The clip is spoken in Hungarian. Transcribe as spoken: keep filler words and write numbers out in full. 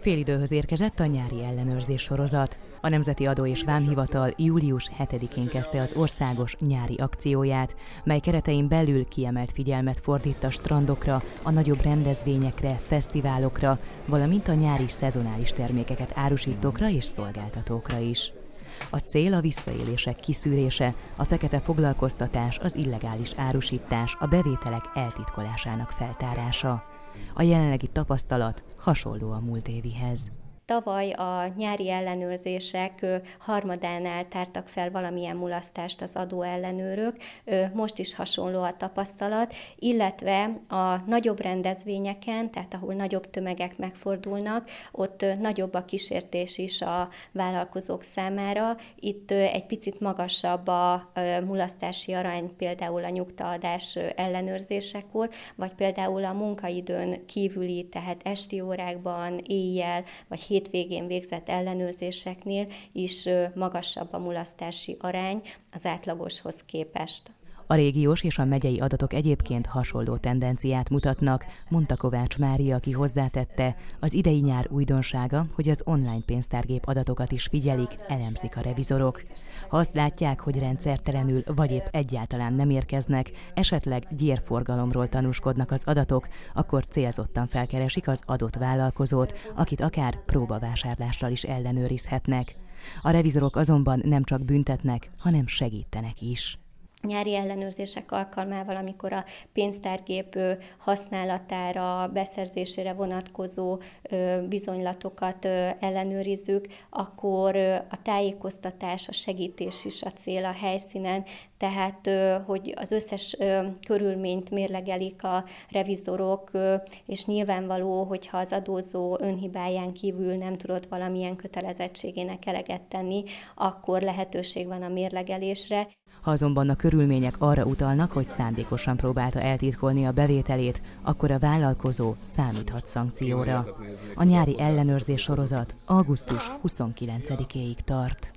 Félidőhöz érkezett a nyári ellenőrzés sorozat. A Nemzeti Adó és Vámhivatal július hetedikén kezdte az országos nyári akcióját, mely keretein belül kiemelt figyelmet fordít a strandokra, a nagyobb rendezvényekre, fesztiválokra, valamint a nyári szezonális termékeket árusítókra és szolgáltatókra is. A cél a visszaélések kiszűrése, a fekete foglalkoztatás, az illegális árusítás, a bevételek eltitkolásának feltárása. A jelenlegi tapasztalat hasonló a múlt évihez. Tavaly a nyári ellenőrzések harmadánál tártak fel valamilyen mulasztást az adóellenőrök, most is hasonló a tapasztalat, illetve a nagyobb rendezvényeken, tehát ahol nagyobb tömegek megfordulnak, ott nagyobb a kísértés is a vállalkozók számára. Itt egy picit magasabb a mulasztási arány például a nyugtaadás ellenőrzésekor, vagy például a munkaidőn kívüli, tehát esti órákban, éjjel, vagy hétvégén végzett ellenőrzéseknél is magasabb a mulasztási arány az átlagoshoz képest. A régiós és a megyei adatok egyébként hasonló tendenciát mutatnak, mondta Kovács Mária, aki hozzátette, az idei nyár újdonsága, hogy az online pénztárgép adatokat is figyelik, elemzik a revizorok. Ha azt látják, hogy rendszertelenül vagy épp egyáltalán nem érkeznek, esetleg gyérforgalomról tanúskodnak az adatok, akkor célzottan felkeresik az adott vállalkozót, akit akár próbavásárlással is ellenőrizhetnek. A revizorok azonban nem csak büntetnek, hanem segítenek is. Nyári ellenőrzések alkalmával, amikor a pénztárgép használatára, beszerzésére vonatkozó bizonylatokat ellenőrizzük, akkor a tájékoztatás, a segítés is a cél a helyszínen, tehát hogy az összes körülményt mérlegelik a revizorok, és nyilvánvaló, hogyha az adózó önhibáján kívül nem tudott valamilyen kötelezettségének eleget tenni, akkor lehetőség van a mérlegelésre. Ha azonban a körülmények arra utalnak, hogy szándékosan próbálta eltitkolni a bevételét, akkor a vállalkozó számíthat szankcióra. A nyári ellenőrzés sorozat augusztus huszonkilencedikéig tart.